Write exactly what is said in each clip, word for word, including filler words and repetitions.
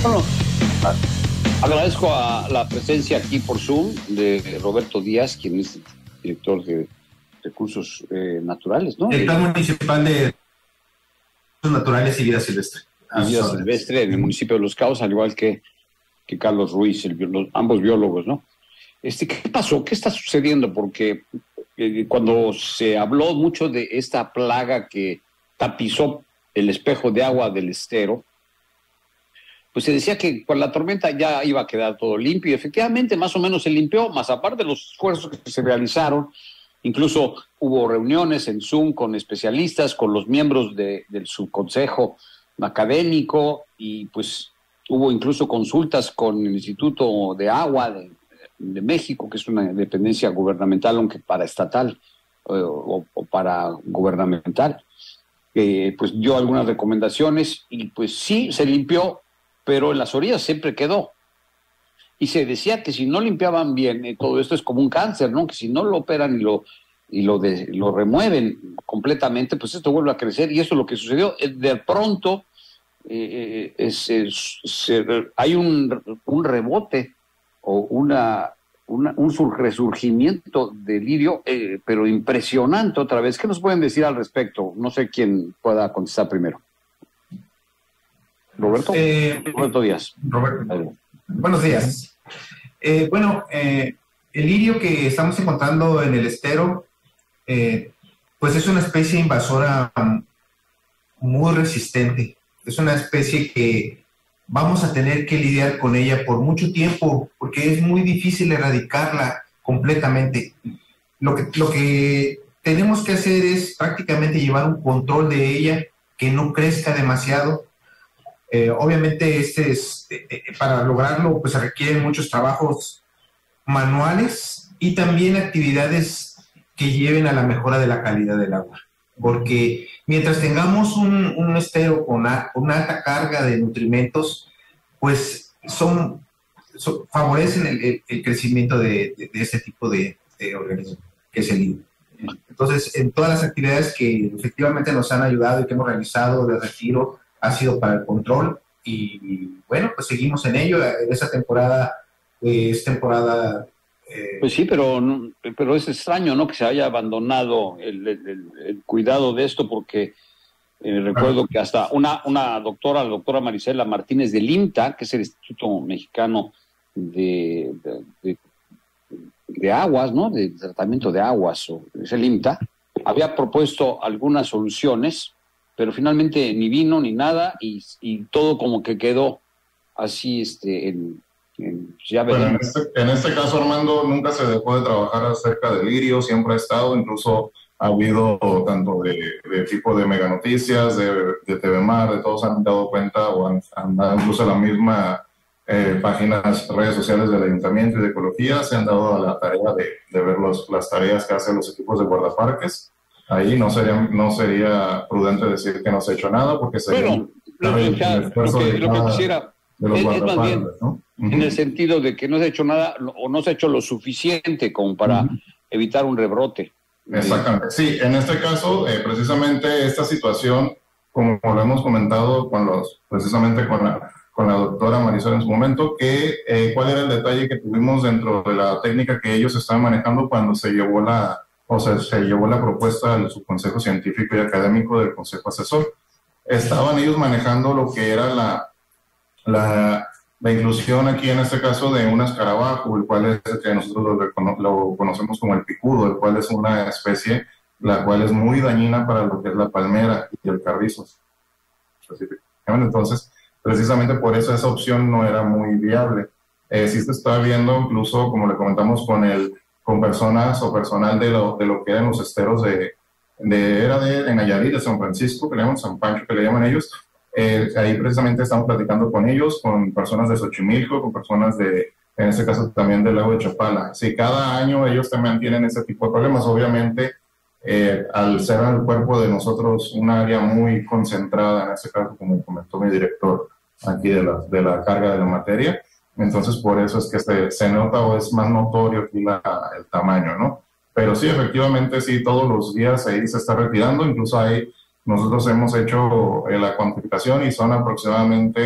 Bueno, agradezco a la presencia aquí por Zoom de Roberto Díaz, quien es director de Recursos eh, Naturales, ¿no? El Plan Municipal de Recursos Naturales y Vida Silvestre. Y Vida Silvestre en el municipio de Los Cabos, al igual que, que Carlos Ruiz, el, los, ambos biólogos, ¿no? Este, ¿qué pasó? ¿Qué está sucediendo? Porque eh, cuando se habló mucho de esta plaga que tapizó el espejo de agua del estero, pues se decía que con la tormenta ya iba a quedar todo limpio, y efectivamente más o menos se limpió, más aparte de los esfuerzos que se realizaron. Incluso hubo reuniones en Zoom con especialistas, con los miembros de, del subconsejo académico, y pues hubo incluso consultas con el Instituto de Agua de, de México, que es una dependencia gubernamental, aunque paraestatal o, o para gubernamental. Eh, pues dio algunas recomendaciones y pues sí, se limpió, pero en las orillas siempre quedó. Y se decía que si no limpiaban bien, eh, todo esto es como un cáncer, ¿no? Que si no lo operan y lo, y lo, de, lo remueven completamente, pues esto vuelve a crecer. Y eso es lo que sucedió. De pronto eh, es, es, es, hay un, un rebote o una, una, un resurgimiento del lirio, eh, pero impresionante otra vez. ¿Qué nos pueden decir al respecto? No sé quién pueda contestar primero. Roberto, eh, Roberto Díaz. Roberto. Buenos días. Eh, bueno, eh, el lirio que estamos encontrando en el estero, eh, pues es una especie invasora muy resistente. Es una especie que vamos a tener que lidiar con ella por mucho tiempo, porque es muy difícil erradicarla completamente. Lo que, lo que tenemos que hacer es prácticamente llevar un control de ella, que no crezca demasiado. Eh, obviamente este es, eh, para lograrlo pues se requieren muchos trabajos manuales y también actividades que lleven a la mejora de la calidad del agua, porque mientras tengamos un, un estero con una, una alta carga de nutrimentos, pues son, son favorecen el, el, el crecimiento de, de, de este tipo de, de organismo que es el lirio. Entonces, en todas las actividades que efectivamente nos han ayudado y que hemos realizado de retiro, ha sido para el control y bueno, pues seguimos en ello. En esa temporada eh, es temporada... Eh... Pues sí, pero, pero es extraño, ¿no? Que se haya abandonado el, el, el cuidado de esto, porque eh, recuerdo ah. que hasta una, una doctora, la doctora Marisela Martínez del IMTA, que es el Instituto Mexicano de, de, de, de Aguas, ¿no? De tratamiento de aguas, o es el IMTA, había propuesto algunas soluciones, pero finalmente ni vino ni nada, y, y todo como que quedó así, este, en, en, ya bueno, en este, en este caso, Armando, nunca se dejó de trabajar acerca del lirio, siempre ha estado, incluso ha habido tanto de, de tipo de Mega Noticias, de, de T V Mar, de todos han dado cuenta, o han, han dado incluso la misma eh, páginas, redes sociales del Ayuntamiento y de Ecología, se han dado a la tarea de, de ver los, las tareas que hacen los equipos de guardaparques. Ahí no sería, no sería prudente decir que no se ha hecho nada, porque sería bueno, lo, el, el lo, que, lo que quisiera es, es más bien, ¿no? Uh-huh. En el sentido de que no se ha hecho nada o no se ha hecho lo suficiente como para uh-huh. evitar un rebrote. Exactamente. Sí, en este caso, eh, precisamente esta situación, como lo hemos comentado con los, precisamente con la, con la doctora Marisol en su momento, que eh, cuál era el detalle que tuvimos dentro de la técnica que ellos estaban manejando cuando se llevó la O sea, se llevó la propuesta al subconsejo científico y académico del consejo asesor. Estaban ellos manejando lo que era la, la, la inclusión aquí en este caso de un escarabajo, el cual es que nosotros lo, lo conocemos como el picudo, el cual es una especie la cual es muy dañina para lo que es la palmera y el carrizo. Entonces, precisamente por eso esa opción no era muy viable. Eh, sí se está viendo, incluso como le comentamos con el con personas o personal de lo, de lo que eran los esteros de, de era de, de Nayarit, de San Francisco, que le llaman San Pancho, que le llaman ellos. Eh, ahí precisamente estamos platicando con ellos, con personas de Xochimilco, con personas de, en este caso también del lago de Chapala. Sí, cada año ellos también tienen ese tipo de problemas. Obviamente, eh, al ser el cuerpo de nosotros un área muy concentrada, en este caso, como comentó mi director aquí de la, de la carga de la materia, entonces por eso es que se, se nota o es más notorio aquí la, el tamaño, ¿no? Pero sí, efectivamente, sí, todos los días ahí se está retirando, incluso ahí nosotros hemos hecho eh, la cuantificación y son aproximadamente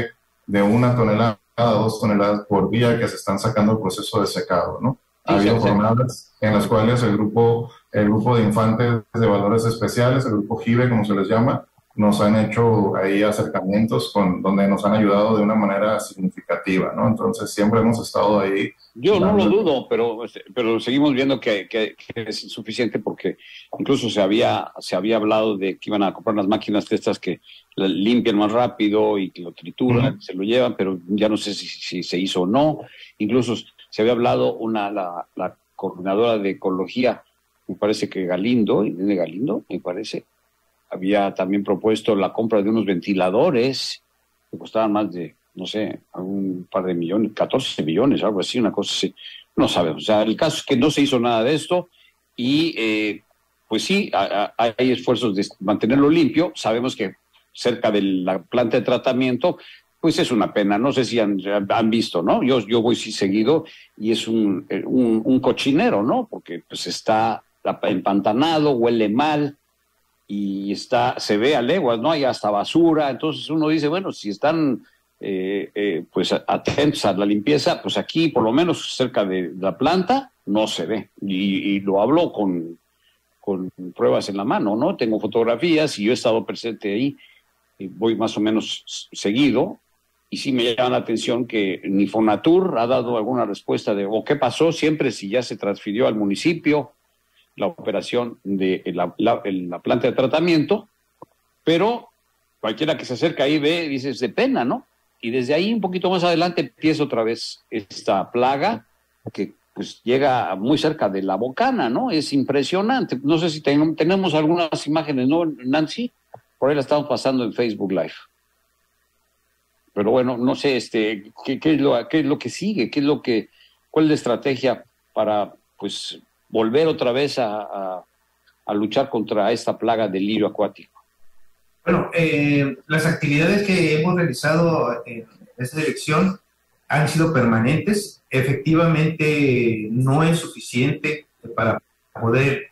de una tonelada a dos toneladas por día que se están sacando el proceso de secado, ¿no? Ha habido Sí, sí, jornadas en las cuales el grupo, el grupo de infantes de valores especiales, el grupo J I V E, como se les llama, nos han hecho ahí acercamientos con, donde nos han ayudado de una manera significativa, ¿no? Entonces siempre hemos estado ahí. Yo no lo dudo, pero, pero seguimos viendo que, que, que es insuficiente porque incluso se había, se había hablado de que iban a comprar unas máquinas de estas que limpian más rápido y que lo trituran, uh-huh. se lo llevan, pero ya no sé si, si se hizo o no. Incluso se había hablado una la, la coordinadora de ecología, me parece que Galindo, de Galindo, me parece, había también propuesto la compra de unos ventiladores que costaban más de, no sé, un par de millones, catorce millones, algo así, una cosa así. No sabemos. O sea, el caso es que no se hizo nada de esto y, eh, pues sí, a, a, hay esfuerzos de mantenerlo limpio. Sabemos que cerca de la planta de tratamiento, pues es una pena. No sé si han, han visto, ¿no? Yo, yo voy sí seguido y es un, un, un cochinero, ¿no? Porque pues está empantanado, huele mal. Y está, se ve a leguas, ¿no? Hay hasta basura. Entonces uno dice, bueno, si están eh, eh, pues atentos a la limpieza, pues aquí, por lo menos cerca de la planta, no se ve. Y, y lo hablo con, con pruebas en la mano, ¿no? Tengo fotografías y yo he estado presente ahí, y voy más o menos seguido, y sí me llama la atención que ni Fonatur ha dado alguna respuesta de, o qué pasó siempre si ya se transfirió al municipio la operación de la, la, la planta de tratamiento, pero cualquiera que se acerca ahí ve, dice, es de pena, ¿no? Y desde ahí un poquito más adelante empieza otra vez esta plaga que pues llega muy cerca de la Bocana, ¿no? Es impresionante. No sé si ten, tenemos algunas imágenes, ¿no, Nancy? Por ahí la estamos pasando en Facebook Live. Pero bueno, no sé, este, ¿qué, qué, es lo, qué es lo que sigue? ¿Qué es lo que, cuál es la estrategia para, pues, volver otra vez a, a, a luchar contra esta plaga del lirio acuático? Bueno, eh, las actividades que hemos realizado en esta dirección han sido permanentes. Efectivamente, no es suficiente para poder,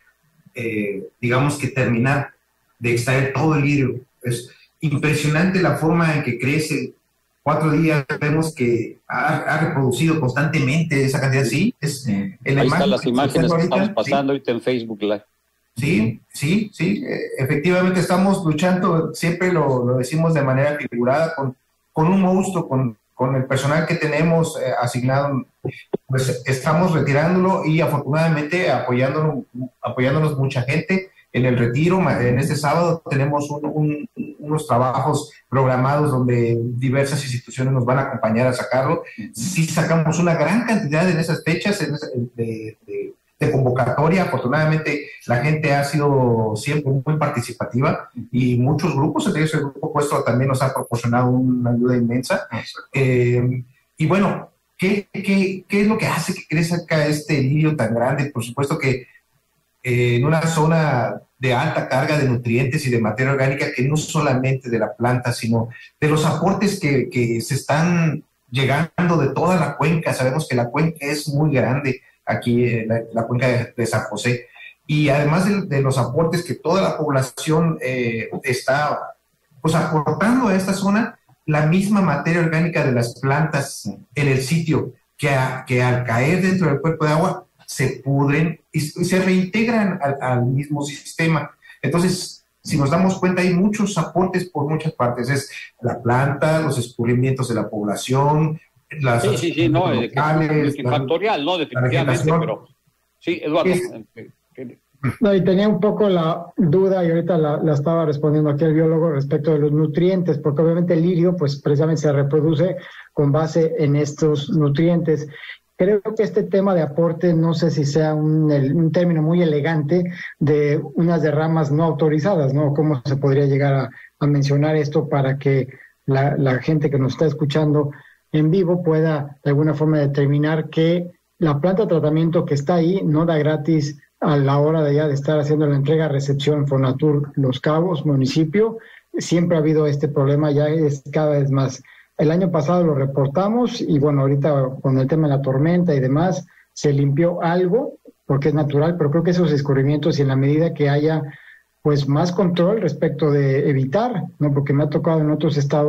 eh, digamos que terminar de extraer todo el lirio. Es impresionante la forma en que crece. Cuatro días vemos que ha, ha reproducido constantemente esa cantidad. Sí, es eh, el ahí están las imágenes que estamos pasando ahorita, sí, en Facebook Live. Sí, sí, sí. Eh, efectivamente estamos luchando, siempre lo, lo decimos de manera figurada, con, con un monstruo, con, con el personal que tenemos eh, asignado, pues estamos retirándolo y afortunadamente apoyándonos, apoyándonos mucha gente. En el retiro, en este sábado, tenemos un, un, unos trabajos programados donde diversas instituciones nos van a acompañar a sacarlo. Sí sacamos una gran cantidad en esas fechas en ese, de, de, de convocatoria. Afortunadamente, la gente ha sido siempre muy participativa y muchos grupos, entre ellos el Grupo Puesto también nos ha proporcionado una ayuda inmensa. Eh, y bueno, ¿qué, qué, ¿qué es lo que hace que crezca este lirio tan grande? Por supuesto que Eh, en una zona de alta carga de nutrientes y de materia orgánica, que no solamente de la planta, sino de los aportes que, que se están llegando de toda la cuenca. Sabemos que la cuenca es muy grande aquí, eh, la, la cuenca de, de San José, y además de, de los aportes que toda la población eh, está pues, aportando a esta zona, la misma materia orgánica de las plantas en el sitio, que, a, que al caer dentro del cuerpo de agua se pudren y se reintegran al, al mismo sistema. Entonces, si nos damos cuenta, hay muchos aportes por muchas partes. Es la planta, los escurrimientos de la población, las... Sí, sí, sí, no, locales, es factorial, no, definitivamente, pero... Sí, Eduardo. Es, no, y tenía un poco la duda, y ahorita la, la estaba respondiendo aquí el biólogo, respecto de los nutrientes, porque obviamente el lirio, pues precisamente se reproduce con base en estos nutrientes. Creo que este tema de aporte, no sé si sea un, un término muy elegante de unas derramas no autorizadas, ¿no? ¿Cómo se podría llegar a, a mencionar esto para que la, la gente que nos está escuchando en vivo pueda de alguna forma determinar que la planta de tratamiento que está ahí no da gratis a la hora de ya de estar haciendo la entrega-recepción Fonatur Los Cabos, municipio? Siempre ha habido este problema, ya es cada vez más. El año pasado lo reportamos y bueno, ahorita con el tema de la tormenta y demás, se limpió algo, porque es natural, pero creo que esos escurrimientos y en la medida que haya pues más control respecto de evitar, ¿no? Porque me ha tocado en otros estados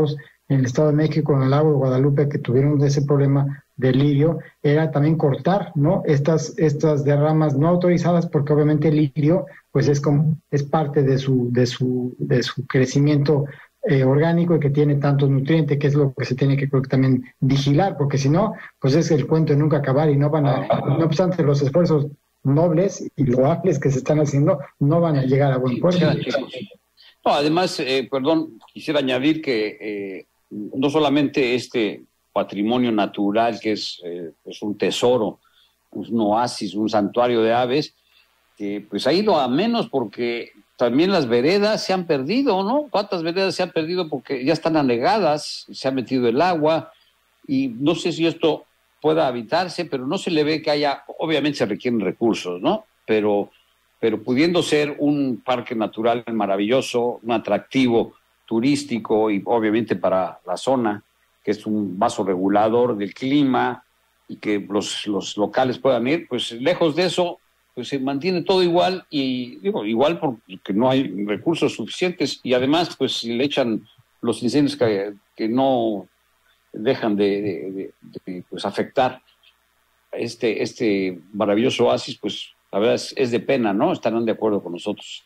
en el Estado de México, en el lago de Guadalupe, que tuvieron ese problema del lirio, era también cortar, ¿no? Estas, estas derramas no autorizadas, porque obviamente el lirio, pues es como, es parte de su, de su, de su crecimiento eh, orgánico y que tiene tantos nutrientes, que es lo que se tiene que, creo que también vigilar, porque si no, pues es el cuento de nunca acabar y no van a, no obstante los esfuerzos nobles y loables que se están haciendo, no van a llegar a buen puerto. No, además, eh, perdón, quisiera añadir que eh, no solamente este patrimonio natural, que es, eh, es un tesoro, un oasis, un santuario de aves, que pues ha ido a menos porque también las veredas se han perdido, ¿no? ¿Cuántas veredas se han perdido porque ya están anegadas, se ha metido el agua? Y no sé si esto pueda habitarse, pero no se le ve que haya, obviamente se requieren recursos, ¿no? Pero, pero pudiendo ser un parque natural maravilloso, un atractivo turístico y obviamente para la zona, que es un vasorregulador del clima y que los, los locales puedan ir, pues lejos de eso, pues se mantiene todo igual y digo, igual porque no hay recursos suficientes y además pues si le echan los incendios que, que no dejan de, de, de, de pues, afectar este, este maravilloso oasis, pues la verdad es, es de pena, ¿no? Estarán de acuerdo con nosotros.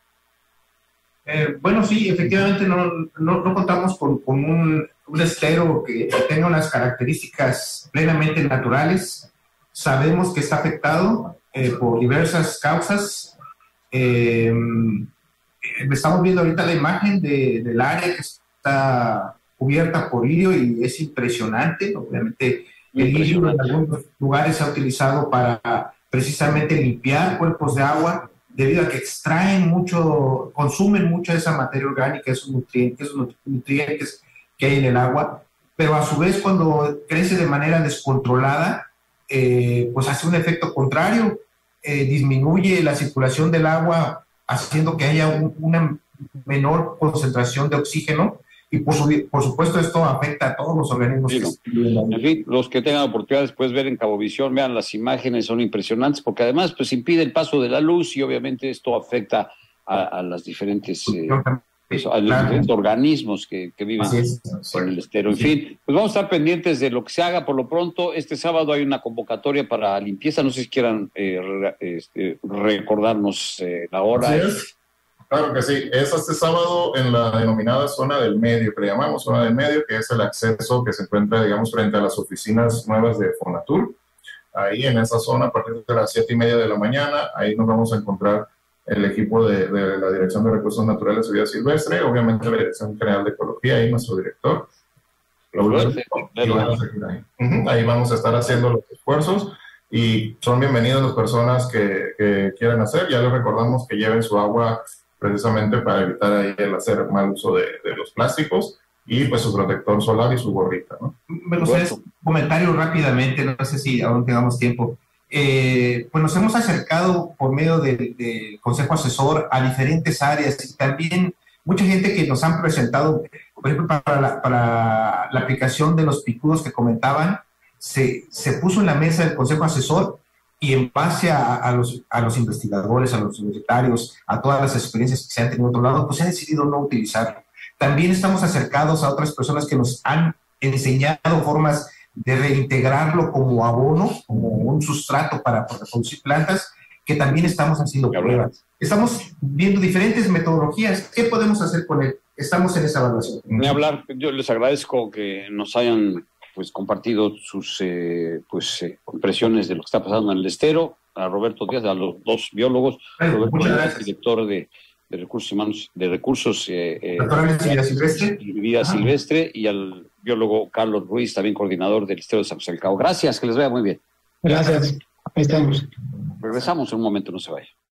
Eh, bueno, sí, efectivamente no, no, no contamos con, con un, un estero que tenga unas características plenamente naturales. Sabemos que está afectado eh, por diversas causas. Eh, estamos viendo ahorita la imagen de, del área que está cubierta por lirio y es impresionante. Obviamente el lirio en algunos lugares se ha utilizado para precisamente limpiar cuerpos de agua, debido a que extraen mucho, consumen mucha de esa materia orgánica, esos nutrientes, esos nutrientes que hay en el agua, pero a su vez cuando crece de manera descontrolada, eh, pues hace un efecto contrario, eh, disminuye la circulación del agua, haciendo que haya un, una menor concentración de oxígeno, y por, su, por supuesto esto afecta a todos los organismos. Sí, no. En fin, los que tengan oportunidad después ver en Cabovisión, vean las imágenes, son impresionantes, porque además pues impide el paso de la luz y obviamente esto afecta a, a las diferentes, eh, pues, a los claro. diferentes organismos que, que viven es, en el estero. En sí. fin, pues vamos a estar pendientes de lo que se haga. Por lo pronto, este sábado hay una convocatoria para limpieza, no sé si quieran eh, re, este, recordarnos eh, la hora. Claro que sí, es este sábado en la denominada zona del medio, que le llamamos zona del medio, que es el acceso que se encuentra, digamos, frente a las oficinas nuevas de Fonatur. Ahí en esa zona, a partir de las siete y media de la mañana, ahí nos vamos a encontrar el equipo de, de la Dirección de Recursos Naturales y Vida Silvestre, obviamente la Dirección General de Ecología y nuestro director. Ahí. Uh-huh. Ahí vamos a estar haciendo los esfuerzos y son bienvenidas las personas que, que quieran hacer. Ya les recordamos que lleven su agua precisamente para evitar ahí el hacer mal uso de, de los plásticos y pues su protector solar y su gorrita, ¿no? Me gustaría un comentario rápidamente, no sé si aún tengamos tiempo. Eh, pues nos hemos acercado por medio del de Consejo Asesor a diferentes áreas y también mucha gente que nos han presentado, por ejemplo, para la, para la aplicación de los picudos que comentaban, se, se puso en la mesa del Consejo Asesor. Y en base a, a, los, a los investigadores, a los universitarios, a todas las experiencias que se han tenido en otro lado, pues se ha decidido no utilizarlo. También estamos acercados a otras personas que nos han enseñado formas de reintegrarlo como abono, como un sustrato para reproducir plantas, que también estamos haciendo pruebas. Estamos viendo diferentes metodologías. ¿Qué podemos hacer con él? Estamos en esa evaluación. Ni hablar, yo les agradezco que nos hayan pues compartido sus eh, pues eh, impresiones de lo que está pasando en el estero, a Roberto Díaz, a los dos biólogos, bueno, Roberto muchas Díaz, gracias. Director de, de recursos humanos, de recursos eh, eh, Vida Silvestre, Vida Silvestre, y al biólogo Carlos Ruiz, también coordinador del estero de San José del Cabo. Gracias, que les vaya muy bien. Gracias, ahí estamos. Regresamos en un momento, no se vaya.